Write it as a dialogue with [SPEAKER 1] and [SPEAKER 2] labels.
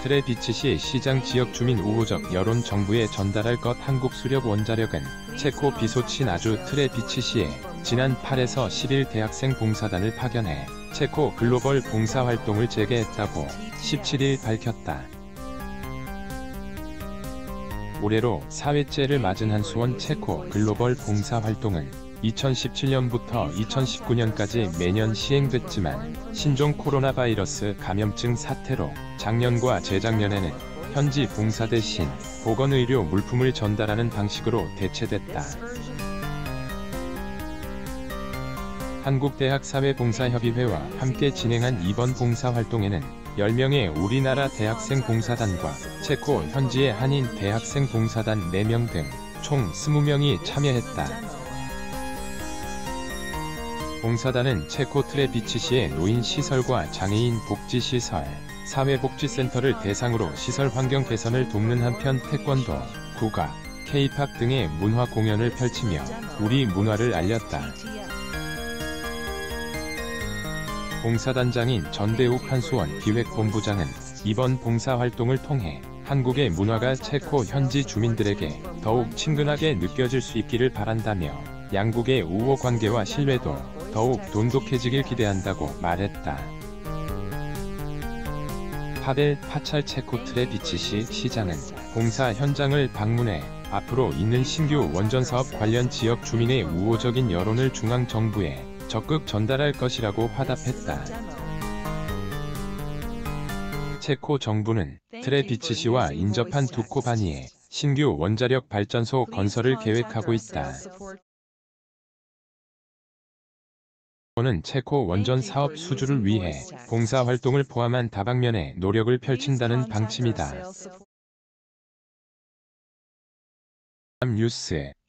[SPEAKER 1] 트레비치시 시장 지역 주민 우호적 여론 정부에 전달할 것. 한국 수력 원자력은 체코 비소친 아주 트레비치시에 지난 8에서 10일 대학생 봉사단을 파견해 체코 글로벌 봉사활동을 재개했다고 17일 밝혔다. 올해로 4회째를 맞은 한수원 체코 글로벌 봉사활동은 2017년부터 2019년까지 매년 시행됐지만 신종 코로나 바이러스 감염증 사태로 작년과 재작년에는 현지 봉사 대신 보건의료 물품을 전달하는 방식으로 대체됐다. 한국대학사회봉사협의회와 함께 진행한 이번 봉사활동에는 10명의 우리나라 대학생 봉사단과 체코 현지의 한인 대학생 봉사단 4명 등 총 20명이 참여했다. 봉사단은 체코 트레비치시의 노인시설과 장애인 복지시설, 사회복지센터를 대상으로 시설 환경 개선을 돕는 한편 태권도, 국악, K-팝 등의 문화 공연을 펼치며 우리 문화를 알렸다. 봉사단장인 전대욱 한수원 기획본부장은 이번 봉사활동을 통해 한국의 문화가 체코 현지 주민들에게 더욱 친근하게 느껴질 수 있기를 바란다며 양국의 우호 관계와 신뢰도 더욱 돈독해지길 기대한다고 말했다. 파벨 파찰 체코 트레비치시 시장은 봉사 현장을 방문해 앞으로 있는 신규 원전사업 관련 지역 주민의 우호적인 여론을 중앙정부에 적극 전달할 것이라고 화답했다. 체코 정부는 트레비치시와 인접한 두코바니에 신규 원자력 발전소 건설을 계획하고 있다. 는 체코 원전 사업 수주를 위해 봉사활동을 포함한 다방면의 노력을 펼친다는 방침이다. 뉴스